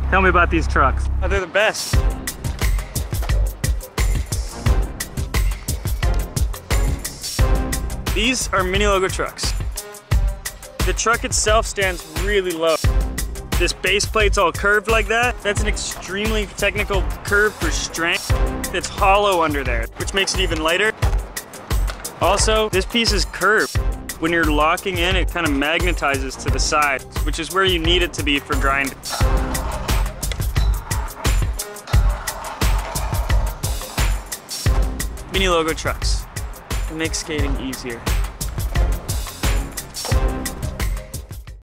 Tell me about these trucks. Oh, they're the best. These are Mini Logo trucks. The truck itself stands really low. This base plate's all curved like that. That's an extremely technical curve for strength. It's hollow under there, which makes it even lighter. Also, this piece is curved. When you're locking in, it kind of magnetizes to the side, which is where you need it to be for grinding. Mini Logo trucks. It makes skating easier.